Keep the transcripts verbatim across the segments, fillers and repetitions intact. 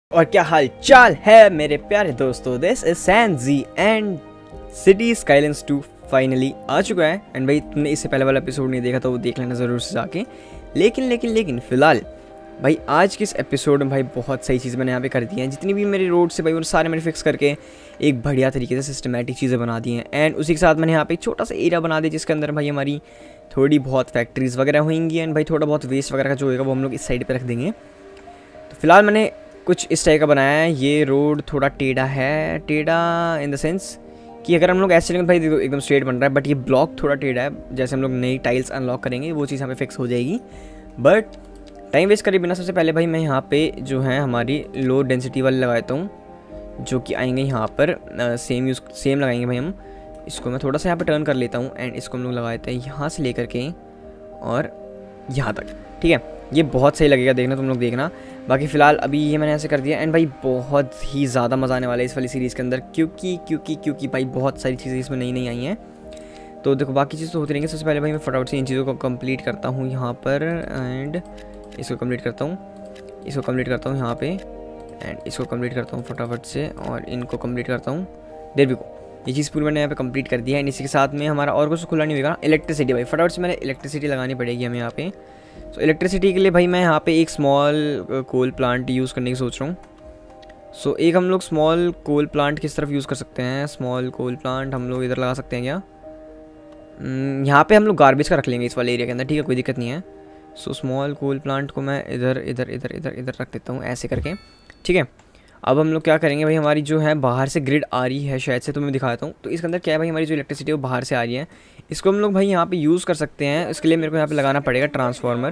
और क्या हाल चाल है मेरे प्यारे दोस्तों। दिस इज सैनजी and city skylines two finally आ चुका है। एंड भाई तुमने इससे पहले वाला एपिसोड नहीं देखा तो वो देख लेना ज़रूर से जाके। लेकिन लेकिन लेकिन फ़िलहाल भाई आज के इस एपिसोड में भाई बहुत सही चीज़ मैंने यहाँ पे कर दी हैं। जितनी भी मेरे रोड से भाई उन सारे मैंने फिक्स करके एक बढ़िया तरीके से सिस्टमेटिक चीज़ें बना दी हैं। एंड उसी के साथ मैंने यहाँ पे एक छोटा सा एरिया बना दिया जिसके अंदर भाई हमारी थोड़ी बहुत फैक्ट्रीज़ वगैरह होंगी। एंड भाई थोड़ा बहुत वेस्ट वगैरह का जो होगा वो हम लोग इस साइड पर रख देंगे। तो फिलहाल मैंने कुछ इस टाइप का बनाया है। ये रोड थोड़ा टेढ़ा है, टेढ़ा इन द सेंस कि अगर हम लोग ऐसे चलेंगे भाई देखो एकदम स्ट्रेट बन रहा है, बट ये ब्लॉक थोड़ा टेढ़ा है। जैसे हम लोग नई टाइल्स अनलॉक करेंगे वो चीज़ यहाँ पे फिक्स हो जाएगी। बट टाइम वेस्ट करे बिना सबसे पहले भाई मैं यहाँ पे जो है हमारी लो डेंसिटी वाले लगाता हूँ जो कि आएंगे यहाँ पर सेम यूज़ सेम लगाएंगे भाई हम। इसको मैं थोड़ा सा यहाँ पर टर्न कर लेता हूँ एंड इसको हम लोग लगा देते हैं यहाँ से लेकर के और यहाँ तक। ठीक है, ये बहुत सही लगेगा देखना, तुम लोग देखना। बाकी फ़िलहाल अभी ये मैंने ऐसे कर दिया। एंड भाई बहुत ही ज़्यादा मज़ा आने वाला है इस वाली सीरीज़ के अंदर क्योंकि क्योंकि क्योंकि भाई बहुत सारी चीज़ें इसमें नई नई आई हैं। तो देखो बाकी चीज़ तो होती रहेंगी। सबसे पहले भाई मैं फटाफट से इन चीज़ों को कंप्लीट करता हूँ यहाँ पर। एंड इसको कंप्लीट करता हूँ, इसको कंप्लीट करता हूँ यहाँ पे। एंड इसको कंप्लीट करता हूँ फटाफट से और इनको कंप्लीट करता हूँ। देर भी को ये चीज़ पूरी मैंने यहाँ पे कंप्लीट कर दिया है। एंड इसी के साथ में हमारा और कुछ खुला नहीं होगा। इलेक्ट्रिसिटी भाई फटाफट से मैंने इलेक्ट्रिसिटी लगानी पड़ेगी हमें यहाँ पे। सो इलेक्ट्रिसिटी के लिए भाई मैं यहाँ पे एक स्मॉल कोल प्लांट यूज़ करने की सोच रहा हूँ। सो so, एक हम लोग स्मॉल कोल प्लांट किस तरफ यूज़ कर सकते हैं। स्मॉल कोल प्लांट हम लोग इधर लगा सकते हैं क्या? यहाँ पे हम लोग गार्बेज का रख लेंगे इस वाले एरिया के अंदर। ठीक है, कोई दिक्कत नहीं है। सो स्मॉल कोल प्लांट को मैं इधर इधर इधर इधर इधर रख देता हूँ ऐसे करके। ठीक है, अब हम लोग क्या करेंगे भाई, हमारी जो है बाहर से ग्रिड आ रही है शायद से, तो मैं दिखाता हूँ। तो इसके अंदर क्या है भाई, हमारी जो इलेक्ट्रिसिटी है वो बाहर से आ रही है। इसको हम लोग भाई यहाँ पे यूज़ कर सकते हैं। इसके लिए मेरे को यहाँ पे लगाना पड़ेगा ट्रांसफार्मर।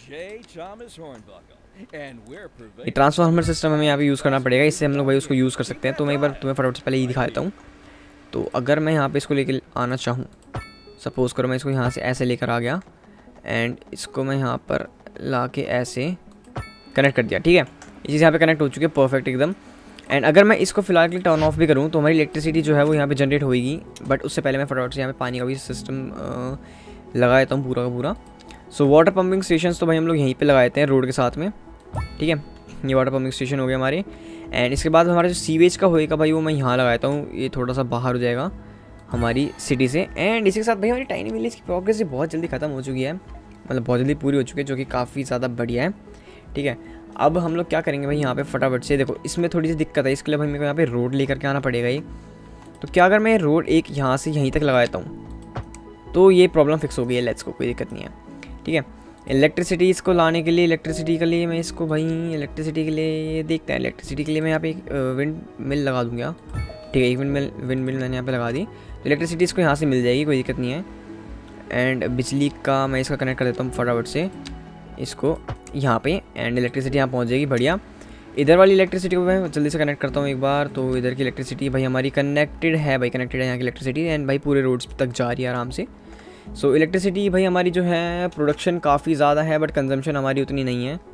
ये ट्रांसफार्मर सिस्टम हमें यहाँ पे यूज़ करना पड़ेगा। इससे हम लोग भाई उसको यूज़ कर सकते हैं। तो मैं एक बार तुम्हें फटाफट से पहले ये दिखा देता हूँ। तो अगर मैं यहाँ पे इसको लेकर आना चाहूँ, सपोज करो मैं इसको यहाँ से ऐसे लेकर आ गया एंड इसको मैं यहाँ पर ला के ऐसे कनेक्ट कर दिया। ठीक है, ये चीज़ यहाँ पे कनेक्ट हो चुकी है परफेक्ट एकदम। एंड अगर मैं इसको फिलहाल के लिए टर्न ऑफ भी करूँ तो हमारी इलेक्ट्रिसिटी जो है वो यहाँ पे जनरेट होगी। बट उससे पहले मैं फटाफट से यहाँ पे पानी का भी सिस्टम लगा देता हूँ पूरा का पूरा। सो वाटर पम्पिंग स्टेशंस तो भाई हम लोग यहीं पे लगाते हैं रोड के साथ में। ठीक है, ये वाटर पम्पिंग स्टेशन हो गया हमारे। एंड इसके बाद हमारा जो सीवेज का होएगा भाई वो मैं यहाँ लगाता हूँ। ये थोड़ा सा बाहर हो जाएगा हमारी सिटी से। एंड इसी के साथ भाई हमारी टाइनी विलेज की प्रोग्रेस बहुत जल्दी ख़त्म हो चुकी है, मतलब बहुत जल्दी पूरी हो चुकी है, जो कि काफ़ी ज़्यादा बढ़िया है। ठीक है, अब हम लोग क्या करेंगे भाई यहाँ पे फटाफट से देखो इसमें थोड़ी सी दिक्कत है। इसके लिए भाई मेरे को यहाँ पे रोड लेकर के आना पड़ेगा ही। तो क्या अगर मैं रोड एक यहाँ से यहीं तक लगा देता हूँ तो ये प्रॉब्लम फिक्स हो गई है। लेट्स को कोई दिक्कत नहीं है। ठीक है, इलेक्ट्रिसिटी इसको लाने के लिए इलेक्ट्रिसिटी के लिए मैं इसको भाई इलेक्ट्रिसिटी के लिए देखते हैं। इलेक्ट्रिसिटी के लिए मैं यहाँ पे एक विंड मिल लगा दूँगा। ठीक है, एक विंड मिल विंड मिल मैंने यहाँ पे लगा दी। तो इलेक्ट्रिसिटी इसको यहाँ से मिल जाएगी, कोई दिक्कत नहीं है। एंड बिजली का मैं इसका कनेक्ट कर देता हूँ फटाफट से इसको यहाँ पे। एंड इलेक्ट्रिसिटी यहाँ पहुँच जाएगी बढ़िया। इधर वाली इलेक्ट्रिसिटी को मैं जल्दी से कनेक्ट करता हूँ एक बार। तो इधर की इलेक्ट्रिसिटी भाई हमारी कनेक्टेड है, भाई कनेक्टेड है यहाँ की इलेक्ट्रिसिटी। एंड भाई पूरे रोड्स तक जा रही है आराम से। सो so, इलेक्ट्रिसिटी भाई हमारी जो है प्रोडक्शन काफ़ी ज़्यादा है बट कंजम्पशन हमारी उतनी नहीं है।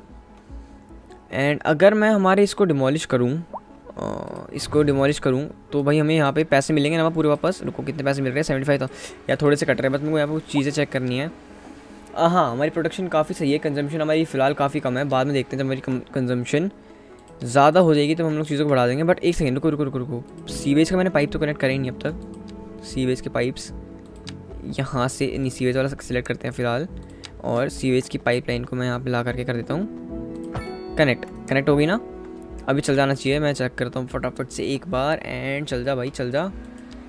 एंड अगर मैं हमारे इसको डिमोलिश करूँ इसको डिमोलिश करूँ तो भाई हमें यहाँ पे पैसे मिलेंगे ना पूरे वापस। रुको कितने पैसे मिल रहे हैं, सेवेंटी फाइव था या थोड़े से कट रहे हैं। बस मेरे को यहाँ पे कुछ चीज़ें चेक करनी है। हाँ, हमारी प्रोडक्शन काफ़ी सही है, कंजम्पशन हमारी फ़िलहाल काफ़ी कम है। बाद में देखते हैं जब हमारी कंजम्पशन ज़्यादा हो जाएगी तो हम लोग चीज़ों को बढ़ा देंगे। बट एक सेकंड रुको रुको रुको रुको सीवेज का मैंने पाइप तो कनेक्ट करा ही नहीं अब तक। सीवेज के पाइप्स यहाँ से नहीं, सीवेज वाला सिलेक्ट करते हैं फ़िलहाल। और सीवेज की पाइप लाइन को मैं यहाँ पर ला करके कर देता हूँ कनेक्ट। कनेक्ट हो गई ना, अभी चल जाना चाहिए। मैं चेक करता हूँ फटाफट से एक बार। एंड चल जा भाई चल जा।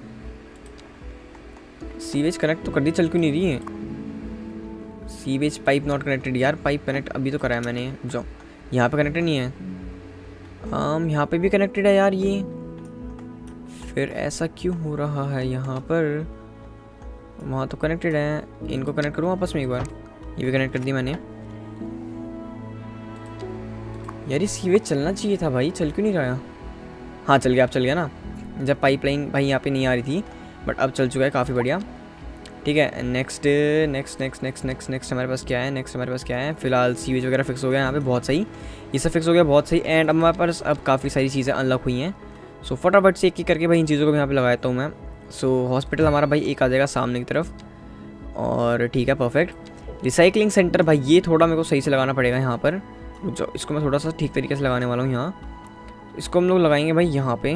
सीवेज कनेक्ट तो कर दी, चल क्यों नहीं रही है? सीवेज पाइप नॉट कनेक्टेड यार। पाइप कनेक्ट अभी तो कराया मैंने, जो यहाँ पे कनेक्टेड नहीं है। आम यहाँ पे भी कनेक्टेड है यार ये, फिर ऐसा क्यों हो रहा है यहाँ पर? वहाँ तो कनेक्टेड है। इनको कनेक्ट करूँ आपस में एक बार। ये भी कनेक्ट कर दी मैंने यार। ये सीवेज चलना चाहिए था भाई, चल क्यों नहीं रहा? हाँ चल गया, अब चल गया ना। जब पाइपलाइन भाई यहाँ पे नहीं आ रही थी बट अब चल चुका है, काफ़ी बढ़िया। ठीक है, next next next next next next हमारे पास क्या है? नेक्स्ट हमारे पास क्या है? फिलहाल सीवेज वगैरह फिक्स हो गया यहाँ पे, बहुत सही। ये सब फिक्स हो गया, बहुत सही। एंड अब हमारे पास अब काफ़ी सारी चीज़ें अनलॉक हुई हैं। सो फटाफट से एक एक करके भाई इन चीज़ों को यहाँ पे लगाता हूँ मैं। सो हॉस्पिटल हमारा भाई एक आ जाएगा सामने की तरफ, और ठीक है परफेक्ट। रिसाइकलिंग सेंटर भाई ये थोड़ा मेरे को सही से लगाना पड़ेगा यहाँ पर। रुक जाओ, इसको मैं थोड़ा सा ठीक तरीके से लगाने वाला हूँ यहाँ। इसको हम लोग लगाएंगे भाई यहाँ पे।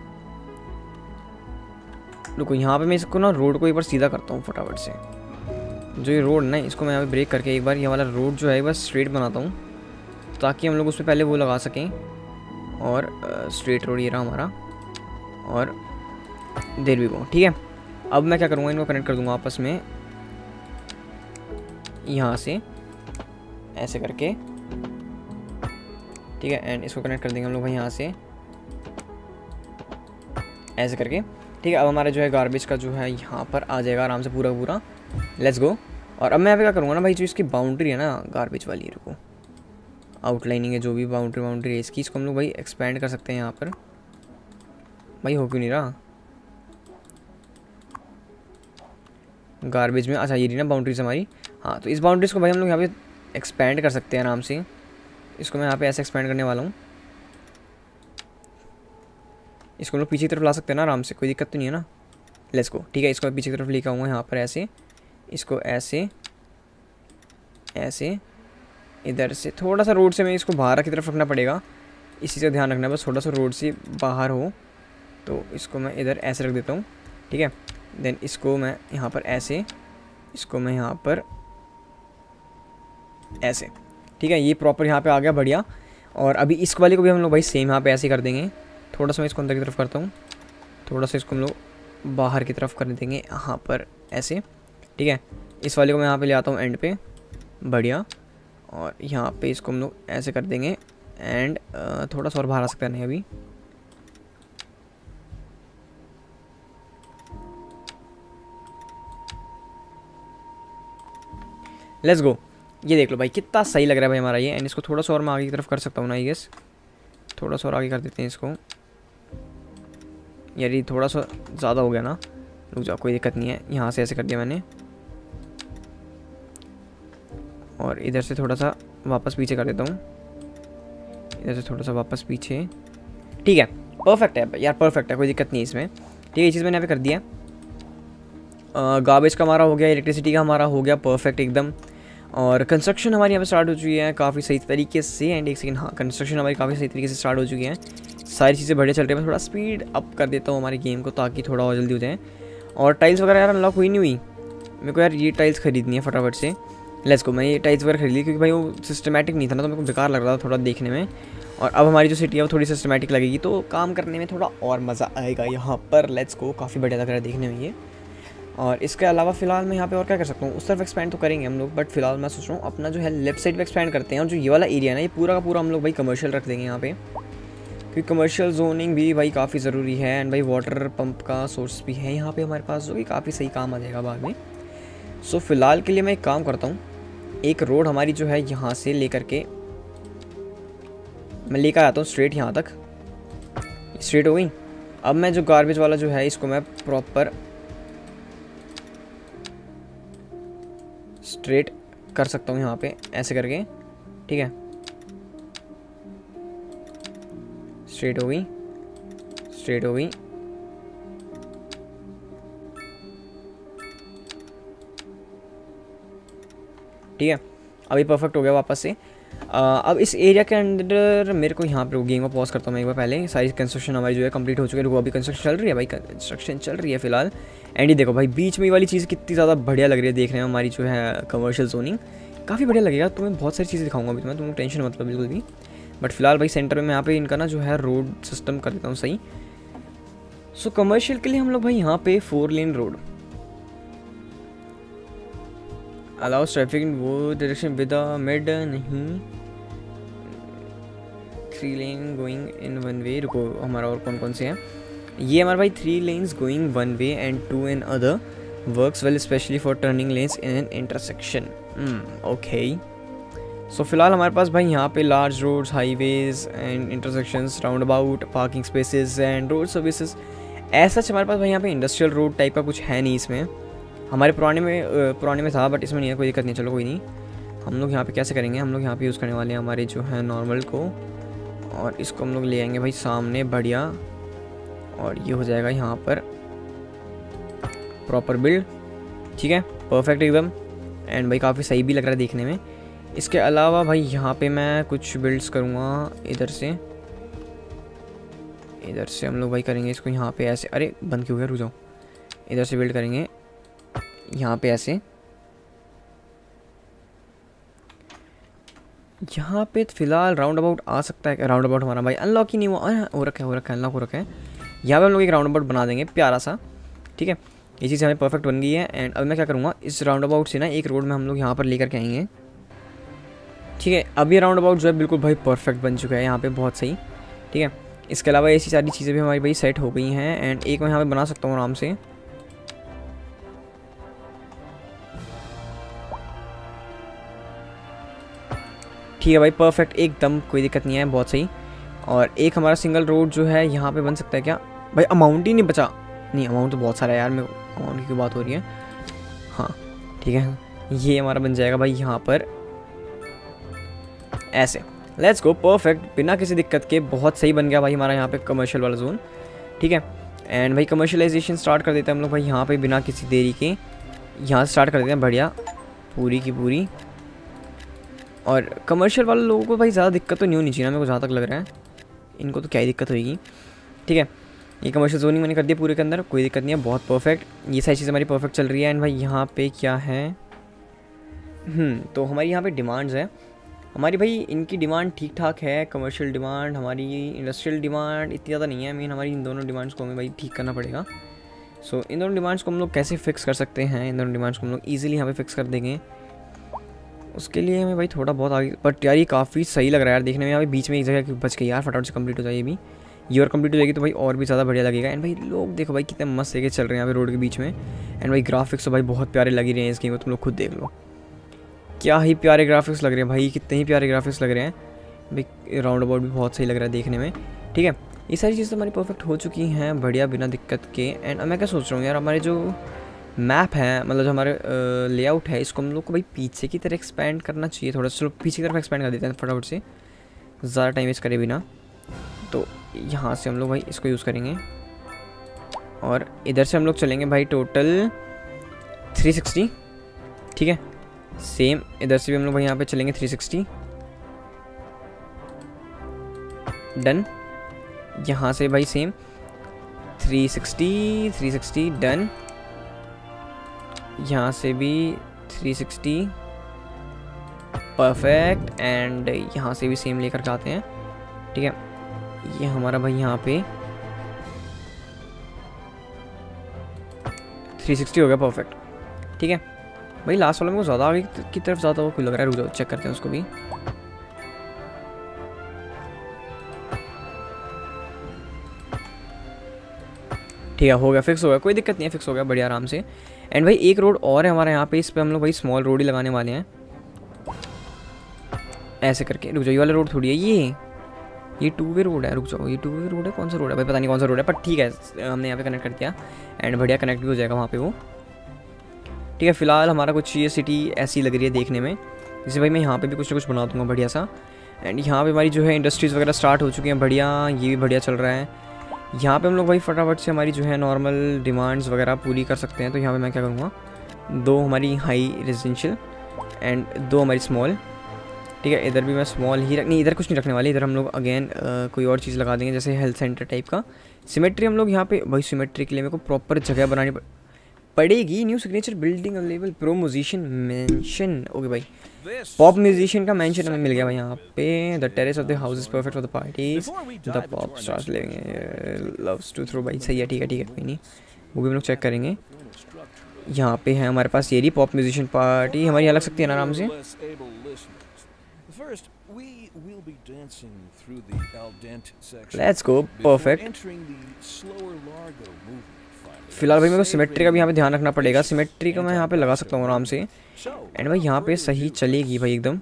रुको, यहाँ पे मैं इसको ना रोड को एक बार सीधा करता हूँ फटाफट से। जो ये रोड ना, इसको मैं यहाँ पे ब्रेक करके एक बार ये वाला रोड जो है एक बार स्ट्रेट बनाता हूँ, ताकि हम लोग उस पर पहले वो लगा सकें। और स्ट्रेट रोड ये रहा हमारा, और देर भी गो। ठीक है, अब मैं क्या करूँगा, इनको कनेक्ट कर दूँगा आपस में यहाँ से ऐसे करके। ठीक है, एंड इसको कनेक्ट कर देंगे हम लोग भाई यहाँ से ऐसे करके। ठीक है, अब हमारा जो है गार्बेज का जो है यहाँ पर आ जाएगा आराम से पूरा पूरा। Let's go. और अब मैं यहाँ पे क्या करूँगा ना भाई, जो इसकी बाउंड्री है ना गार्बेज वाली, रुको, आउटलाइनिंग है जो भी बाउंड्री बाउंड्री है इसकी, इसको हम लोग भाई एक्सपेंड कर सकते हैं यहाँ पर। भाई हो क्यों नहीं रहा गार्बेज में? अच्छा ये रही ना बाउंड्रीज हमारी। हाँ, तो इस बाउंड्रीज को भाई हम लोग यहाँ पे एक्सपेंड कर सकते हैं आराम से। इसको मैं यहाँ पे ऐसे एक्सपेंड करने वाला हूँ। इसको लोग पीछे की तरफ ला सकते हैं ना आराम से, कोई दिक्कत तो नहीं है ना। Let's go. ठीक है, इसको मैं पीछे की तरफ लेकर आऊँगा यहाँ पर ऐसे। इसको ऐसे ऐसे इधर से थोड़ा सा रोड से मैं इसको बाहर की तरफ रखना पड़ेगा, इसी से ध्यान रखना है बस, थोड़ा सा रोड से बाहर हो। तो इसको मैं इधर ऐसे रख देता हूँ। ठीक है, देन इसको मैं यहाँ पर ऐसे, इसको मैं यहाँ पर ऐसे। ठीक है, ये प्रॉपर यहाँ पे आ गया, बढ़िया। और अभी इस वाले को भी हम लोग भाई सेम यहाँ पे ऐसे कर देंगे। थोड़ा सा मैं इसको अंदर की तरफ करता हूँ, थोड़ा सा इसको हम लोग बाहर की तरफ कर देंगे यहाँ पर ऐसे। ठीक है, इस वाले को मैं यहाँ पे ले आता हूँ एंड पे, बढ़िया। और यहाँ पे इसको हम लोग ऐसे कर देंगे एंड थोड़ा सा और बाहर आ सकता नहीं अभी। Let's go. ये देख लो भाई कितना सही लग रहा है भाई हमारा ये। एंड इसको थोड़ा सा और मैं आगे की तरफ कर सकता हूँ ना, आई गेस थोड़ा सा और आगे कर देते हैं इसको। यार ये थोड़ा सा ज़्यादा हो गया ना, रुक जाओ, कोई दिक्कत नहीं है। यहाँ से ऐसे कर दिया मैंने, और इधर से थोड़ा सा वापस पीछे कर देता हूँ, इधर से थोड़ा सा वापस पीछे। ठीक है, परफेक्ट है यार, परफेक्ट है, कोई दिक्कत नहीं है इसमें। ठीक है, ये चीज़ मैंने यहाँ पे कर दिया। गार्बेज का हमारा हो गया, इलेक्ट्रिसिटी का हमारा हो गया, परफेक्ट एकदम। और कंस्ट्रक्शन हमारी यहाँ पे स्टार्ट हो चुकी है काफ़ी सही तरीके से। एंड एक सेकंड, हाँ कंस्ट्रक्शन हमारी काफ़ी सही तरीके से स्टार्ट हो चुकी है, सारी चीज़ें बढ़िया चल रही है। मैं थोड़ा स्पीड अप कर देता हूँ हमारी गेम को, ताकि थोड़ा और जल्दी हो जाए। और टाइल्स वगैरह यार अनलॉक हुई नहीं हुई, मेरे को यार ये टाइल्स खरीदनी है फटाफट से। लेट्स को, मैं ये टाइल्स वगैरह खरीद ली क्योंकि भाई वो सिस्टमेटिक नहीं था ना, तो मेरे को बेकार लग रहा था थोड़ा देखने में। और अब हमारी जो सिटी है वो थोड़ी सिस्टमेटिक लगेगी, तो काम करने में थोड़ा और मज़ा आएगा यहाँ पर। लेट्स को, काफ़ी बढ़िया लग रहा है देखने में ये। और इसके अलावा फिलहाल मैं यहाँ पे और क्या कर सकता हूँ, उस तरफ एक्सपेंड तो करेंगे हम लोग, बट फिलहाल मैं सोच रहा हूँ अपना जो है लेफ्ट साइड पे एक्सपेंड करते हैं। और जो ये वाला एरिया है ना, ये पूरा का पूरा हम लोग भाई कमर्शियल रख देंगे यहाँ पे, क्योंकि कमर्शियल जोनिंग भी भाई काफ़ी ज़रूरी है। एंड भाई वाटर पंप का सोर्स भी है यहाँ पे हमारे पास, जो कि काफ़ी सही काम आ जाएगा बाद में। सो फिलहाल के लिए मैं एक काम करता हूँ, एक रोड हमारी जो है यहाँ से लेकर के मैं लेकर आता हूँ स्ट्रेट यहाँ तक, स्ट्रेट हो गई। अब मैं जो गार्बेज वाला जो है इसको मैं प्रॉपर स्ट्रेट कर सकता हूँ यहाँ पे ऐसे करके। ठीक है, स्ट्रेट हो गई, स्ट्रेट हो गई। ठीक है, अभी परफेक्ट हो गया वापस से। आ, अब इस एरिया के अंदर मेरे को यहाँ पर गेम को पॉज करता हूँ मैं एक बार पहले। सारी कंस्ट्रक्शन हमारी जो है कंप्लीट हो चुकी है। रुको, अभी कंस्ट्रक्शन चल रही है भाई, कंस्ट्रक्शन चल रही है फिलहाल। एंड ये देखो भाई, बीच में ये वाली चीज़ कितनी ज़्यादा बढ़िया लग रही है देखने में, हमारी जो है कमर्शियल जोनिंग काफ़ी बढ़िया लगेगा। तुम्हें बहुत सारी चीज़ें दिखाऊंगा अभी तुम्हें, तुम्हें टेंशन मतलब बिल्कुल भी। बट फिलहाल भाई सेंटर में मैं यहाँ पे इनका ना जो है रोड सिस्टम कर देता हूँ सही। सो कमर्शियल के लिए हम लोग भाई यहाँ पे four lane road allows traffic in वो डायरेक्शन विद अ मिड नहीं, three lane going in one way. रुको, हमारा और कौन कौन से हैं ये हमारे भाई, three lanes going one way and two in other works well specially for turning lanes in an intersection. Okay, so फिलहाल हमारे पास भाई यहाँ पे large roads, highways and intersections, roundabout, parking spaces and road services. ऐसा हमारे पास भाई यहाँ पे इंडस्ट्रियल रोड टाइप का कुछ है नहीं इसमें, हमारे पुराने में पुराने में था बट इसमें नहीं है, कोई दिक्कत नहीं। चलो कोई नहीं, हम लोग यहाँ पे कैसे करेंगे, हम लोग यहाँ पे यूज़ करने वाले हैं हमारे जो है नॉर्मल को, और इसको हम लोग ले आएंगे भाई सामने, बढ़िया। और ये हो जाएगा यहाँ पर प्रॉपर बिल्ड। ठीक है, परफेक्ट एकदम। एंड भाई काफ़ी सही भी लग रहा है देखने में। इसके अलावा भाई यहाँ पे मैं कुछ बिल्ड्स करूँगा इधर से, इधर से हम लोग भाई करेंगे इसको यहाँ पे ऐसे, अरे बंद क्यों गया, रुक जाओ, इधर से बिल्ड करेंगे यहाँ पे ऐसे, यहाँ पे फिलहाल राउंड अबाउट आ सकता है। राउंड अबाउट हमारा भाई अनलॉक ही नहीं हुआ, हो रखा है हो रखा है अनलॉक हो रखा है। यहाँ पे हम लोग एक राउंड अबाउट बना देंगे प्यारा सा, ठीक है। ये चीज़ हमें परफेक्ट बन गई है। एंड अब मैं क्या करूँगा, इस राउंड अबाउट से ना एक रोड में हम लोग यहाँ पर लेकर के आएंगे, ठीक है। अब ये राउंड अबाउट जो है बिल्कुल भाई परफेक्ट बन चुका है यहाँ पे, बहुत सही, ठीक है। इसके अलावा ऐसी सारी चीज़ें भी हमारी भाई सेट हो गई हैं। एंड एक मैं यहाँ पे बना सकता हूँ आराम से, ठीक है भाई परफेक्ट एकदम, कोई दिक्कत नहीं है, बहुत सही। और एक हमारा सिंगल रोड जो है यहाँ पे बन सकता है क्या भाई, अमाउंट ही नहीं बचा, नहीं अमाउंट तो बहुत सारा है यार, मैं अमाउंट की बात हो रही है, हाँ ठीक है। ये हमारा बन जाएगा भाई यहाँ पर ऐसे, लेट्स गो परफेक्ट, बिना किसी दिक्कत के बहुत सही बन गया भाई हमारा यहाँ पे कमर्शियल वाला जोन, ठीक है। एंड भाई कमर्शियलाइजेशन स्टार्ट कर देते हैं हम लोग भाई यहाँ पे बिना किसी देरी के, यहाँ से स्टार्ट कर देते हैं बढ़िया पूरी की पूरी। और कमर्शियल वाले लोगों को भाई ज़्यादा दिक्कत तो नहीं होनी चाहिए ना, मेरे को जहाँ तक लग रहा है, इनको तो क्या ही दिक्कत होगी, ठीक है। ये कमर्शियल जोनिंग मैंने कर दिया पूरे के अंदर, कोई दिक्कत नहीं है, बहुत परफेक्ट, ये सारी चीज़ें हमारी परफेक्ट चल रही है। एंड भाई यहाँ पे क्या है, हम्म तो हमारी यहाँ पे डिमांड्स है हमारी भाई, इनकी डिमांड ठीक ठाक है, कमर्शियल डिमांड, हमारी इंडस्ट्रियल डिमांड इतनी ज़्यादा नहीं है। मीन हमारी इन दोनों डिमांड्स को हमें भाई ठीक करना पड़ेगा। सो so, इन दोनों डिमांड्स को हम लोग कैसे फिक्स कर सकते हैं, इन दोनों डिमांड्स को हम लोग ईजिली यहाँ पे फिक्स कर देंगे। उसके लिए हमें भाई थोड़ा बहुत आगे, बट यार ये काफ़ी सही लग रहा है यार देखने में, यहाँ पे बीच में एक जगह बच गई यार, फटाफट से कंप्लीट हो जाए ये भी, ये और कंप्लीट हो जाएगी तो भाई और भी ज़्यादा बढ़िया लगेगा। एंड भाई लोग देखो भाई कितने मस्त लेके चल रहे हैं यहाँ पे रोड के बीच में। एंड भाई ग्राफिक्स तो भाई बहुत प्यारे लग रहे हैं इस गेम को, तुम लोग खुद देख लो, क्या ही प्यारे ग्राफिक्स लग रहे हैं भाई, कितने ही प्यारे ग्राफिक्स लग रहे हैं भाई, राउंड अबाउट भी बहुत सही लग रहा है देखने में, ठीक है। ये सारी चीज़ें हमारी परफेक्ट हो चुकी हैं बढ़िया बिना दिक्कत के। एंड मैं क्या सोच रहा हूँ यार, हमारे जो मैप है, मतलब जो हमारे लेआउट है, इसको हम लोग को भाई पीछे की तरफ एक्सपेंड करना चाहिए थोड़ा, चलो पीछे की तरफ एक्सपेंड कर देते हैं फटाफट से, ज़्यादा टाइम वेस्ट करे बिना। तो यहाँ से हम लोग भाई इसको यूज़ करेंगे और इधर से हम लोग चलेंगे भाई टोटल थ्री सिक्सटी, ठीक है। सेम इधर से भी हम लोग भाई यहाँ पे चलेंगे थ्री सिक्सटी, डन। यहाँ से भाई same three sixty three sixty done, यहाँ से भी थ्री सिक्सटी परफेक्ट। एंड यहाँ से भी सेम लेकर जाते हैं, ठीक है। ये हमारा भाई यहाँ पे थ्री सिक्सटी हो गया परफेक्ट, ठीक है भाई। लास्ट वाला मेरे को ज़्यादा आगे की तरफ ज़्यादा वो कोई लग रहा है, रुक जाओ चेक करते हैं उसको भी। ठीक है हो गया, फिक्स हो गया, कोई दिक्कत नहीं है, फिक्स हो गया बढ़िया आराम से। एंड भाई एक रोड और है हमारे यहाँ पे, इस पे हम लोग भाई स्मॉल रोड ही लगाने वाले हैं ऐसे करके। रुक जाओ, ये वाला रोड थोड़ी है, ये ये टू वे रोड है, रुक जाओ ये टू वे रोड है, कौन सा रोड है भाई पता नहीं कौन सा रोड है, पर ठीक है हमने यहाँ पे कनेक्ट कर दिया। एंड बढ़िया कनेक्ट भी हो जाएगा वहाँ पे वो, ठीक है। फिलहाल हमारा कुछ ये सिटी ऐसी लग रही है देखने में, जैसे भाई मैं यहाँ पे भी कुछ ना कुछ बना दूँगा बढ़िया सा। एंड यहाँ पे हमारी जो है इंडस्ट्रीज़ वगैरह स्टार्ट हो चुकी हैं बढ़िया, ये भी बढ़िया चल रहा है। यहाँ पे हम लोग भाई फटाफट से हमारी जो है नॉर्मल डिमांड्स वगैरह पूरी कर सकते हैं। तो यहाँ पे मैं क्या करूँगा, दो हमारी हाई रेजिडेंशियल एंड दो हमारी स्मॉल, ठीक है। इधर भी मैं स्मॉल ही रख नहीं, इधर कुछ नहीं रखने वाले, इधर हम लोग अगेन कोई और चीज़ लगा देंगे जैसे हेल्थ सेंटर टाइप का। सिमेट्री हम लोग यहाँ पे भाई, सिमेट्री के लिए मेरे को प्रॉपर जगह बनानी पड़ेगी। New signature building available, pro musician mansion, okay भाई पॉप म्यूजिशियन का मेंशन हमें मिल गया भाई यहाँ पे। The terrace of the house is perfect for the parties, the pop stars living loves to throw, भाई सही है, ठीक है ठीक है कोई नहीं, वो भी हम लोग चेक करेंगे। यहाँ पे है हमारे पास ये रही पॉप म्यूजिशियन पार्टी, हमारी यहाँ लग सकती है ना आराम से। Let's go perfect. फिलहाल भाई मेरे को सिमेट्री का भी यहाँ पे ध्यान रखना पड़ेगा, सिमेट्री का मैं यहाँ पे लगा सकता हूँ आराम से। एंड भाई यहाँ पे सही चलेगी भाई एकदम,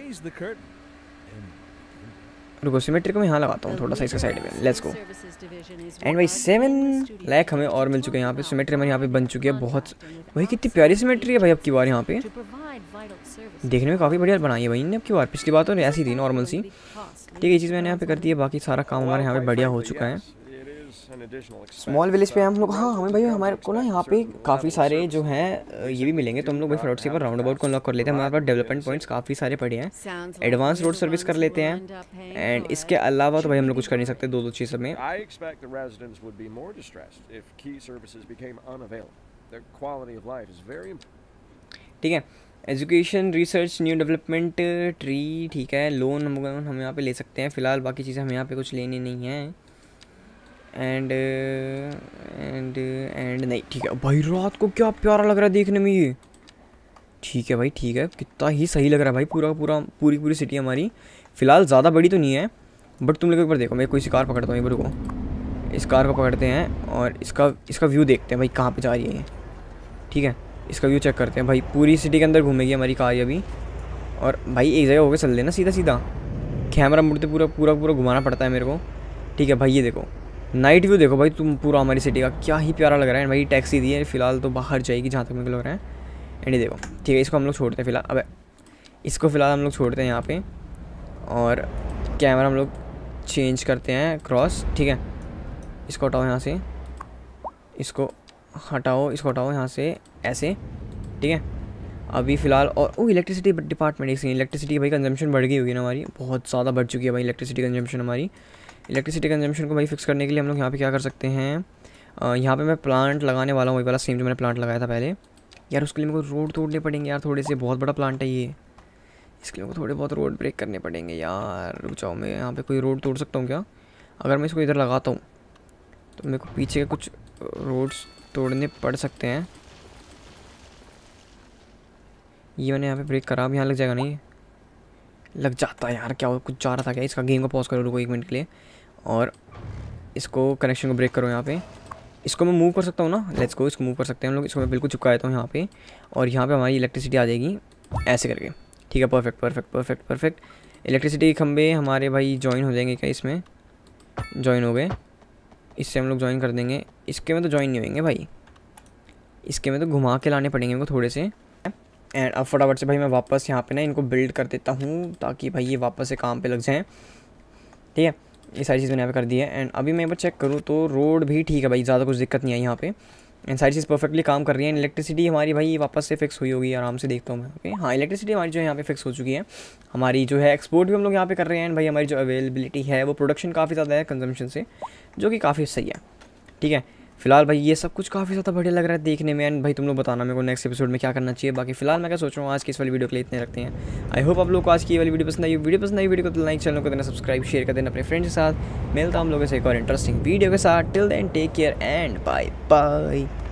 रुको सिमेट्री को मैं यहाँ लगाता हूँ थोड़ा सा इसके साइड में, लेट्स गो। एंड भाई सेवन लाख हमें और मिल चुके हैं यहाँ पे, सिमेट्री हमारी यहाँ पे बन चुकी है बहुत। भाई कितनी प्यारी सिमेट्री है भाई अब की बार, यहाँ पे देखने में काफ़ी बढ़िया बनाई है भाई ने अब की बार, पिछली बार तो ऐसी थी नॉर्मल सी, ठीक है। ये चीज़ मैंने यहाँ पे कर दी है, बाकी सारा काम हमारे यहाँ पे बढ़िया हो चुका है। स्मॉल विलेज पे हम लोग, हाँ हमें भाई हमारे को ना यहाँ पे काफ़ी सारे जो हैं ये भी मिलेंगे, तो हम लोग भाई फटाफट से राउंड अबाउट को अनलॉक कर लेते हैं। हमारे पास डेवलपमेंट पॉइंट्स काफ़ी सारे पड़े हैं, एडवांस रोड सर्विस कर लेते हैं, एंड इसके अलावा तो भाई हम लोग कुछ कर नहीं सकते दो दो चीज़ों में। ठीक है, education, research, new development, tree, ठीक है, लोन हम हम यहाँ पे ले सकते हैं फ़िलहाल, बाकी चीज़ें हमें यहाँ पे कुछ लेनी नहीं है। एंड एंड एंड नहीं, ठीक है भाई, रात को क्या प्यारा लग रहा है देखने में ये। ठीक है भाई, ठीक है, कितना ही सही लग रहा है भाई, पूरा पूरा पूरी पूरी सिटी हमारी। फ़िलहाल ज़्यादा बड़ी तो नहीं है, बट तुम लोग एक बार देखो, मैं कोई सी कार पकड़ता हूँ एक बार को, इस कार को पकड़ते हैं और इसका इसका व्यू देखते हैं भाई कहाँ पर जा रही है ये। ठीक है, इसका व्यू चेक करते हैं भाई, पूरी सिटी के अंदर घूमेगी हमारी कार अभी। और भाई एक जगह होकर चल देना सीधा सीधा, कैमरा मुड़ते पूरा पूरा पूरा घुमाना पड़ता है मेरे को। ठीक है भाई, ये देखो नाइट व्यू देखो भाई तुम, पूरा हमारी सिटी का क्या ही प्यारा लग रहा है भाई। टैक्सी दी है फ़िलहाल तो बाहर जाएगी जहाँ तक मेरे को लग रहा है। एंड ये देखो, ठीक है, इसको हम लोग छोड़ते हैं फ़िलहाल, अब इसको फ़िलहाल हम लोग छोड़ते हैं यहाँ पे, और कैमरा हम लोग चेंज करते हैं क्रॉस। ठीक है, इसको हटाओ यहाँ से, इसको हटाओ, इसको हटाओ यहाँ से ऐसे। ठीक है, अभी फ़िलहाल और ओ इलेक्ट्रिसिटी डिपार्टमेंट, एक इलेक्ट्रिसिटी भाई कंजम्पशन बढ़ गई होगी ना हमारी, बहुत ज़्यादा बढ़ चुकी है भाई इलेक्ट्रिसिटी कंजम्पशन हमारी। इलेक्ट्रिसिटी कंजम्पशन को भाई फिक्स करने के लिए हम लोग यहाँ पे क्या कर सकते हैं, यहाँ पे मैं प्लांट लगाने वाला हूँ, वही वाला सेम जो मैंने प्लांट लगाया था पहले। यार उसके लिए मेरे को रोड तोड़ने पड़ेंगे यार थोड़े से, बहुत बड़ा प्लांट है ये, इसके लिए मेरे को थोड़े बहुत रोड ब्रेक करने पड़ेंगे यार। रुक जाओ, मैं यहाँ पे कोई रोड तोड़ सकता हूँ क्या? अगर मैं इसको इधर लगाता हूँ तो मेरे को पीछे के कुछ रोड्स तोड़ने पड़ सकते हैं। ये मैंने यहाँ पे ब्रेक करा, अब यहाँ लग जाएगा नहीं? लग जाता है यार, क्या हो, कुछ जा रहा था क्या? इसका गेम को पॉज करो रुको एक मिनट के लिए, और इसको कनेक्शन को ब्रेक करो यहाँ पे। इसको मैं मूव कर सकता हूँ ना, लेट्स गो, इसको मूव कर सकते हैं हम लोग। इसको मैं बिल्कुल चिपका देता हूँ यहाँ पे, और यहाँ पे हमारी इलेक्ट्रिसिटी आ जाएगी ऐसे करके। ठीक है, perfect perfect perfect perfect. Electricity के खंभे हमारे भाई ज्वाइन हो जाएंगे क्या? इसमें ज्वाइन हो गए, इससे हम लोग ज्वाइन कर देंगे। इसके में तो ज्वाइन नहीं होंगे भाई, इसके में तो घुमा के लाने पड़ेंगे इनको थोड़े से। एंड अब फटाफट से भाई मैं वापस यहाँ पे ना इनको बिल्ड कर देता हूँ, ताकि भाई ये वापस से काम पे लग जाएँ। ठीक है, ये सारी चीज़ मैंने यहाँ पे कर दी है। एंड अभी मैं एक बार चेक करूँ तो रोड भी ठीक है भाई, ज़्यादा कुछ दिक्कत नहीं है यहाँ पे, एंड सारी चीज़ परफेक्टली काम कर रही है। इलेक्ट्रिसिटी हमारी भाई वापस से फिक्स हुई होगी, आराम से देखता हूँ मैं। ओके, हाँ, इलेक्ट्रिसिटी हमारी जो है यहाँ पे फिक्स हो चुकी है। हमारी जो है एक्सपोर्ट भी हम लोग यहाँ पे कर रहे हैं, एंड भाई हमारी जो अवेलेबिलिटी है वो प्रोडक्शन काफ़ी ज़्यादा है कंजम्पशन से, जो कि काफ़ी सही है। ठीक है, फिलहाल भाई ये सब कुछ काफ़ी ज़्यादा बढ़िया लग रहा है देखने में। एंड भाई तुम लोग बताना मेरे को नेक्स्ट एपिसोड में क्या करना चाहिए। बाकी फिलहाल मैं क्या सोच रहा हूँ, आज की इस वाली वीडियो के लिए इतने रखते हैं। आई होप आप लोग को आज की वाली वीडियो पसंद आई। वीडियो पसंद आई वीडियो को लाइक, चैनल को देना सब्सक्राइब, शेयर कर देना अपने फ्रेंड्स के साथ। मिलता हूँ हम लोगों से एक और इंटरेस्टिंग वीडियो के साथ। Till then take care and bye bye.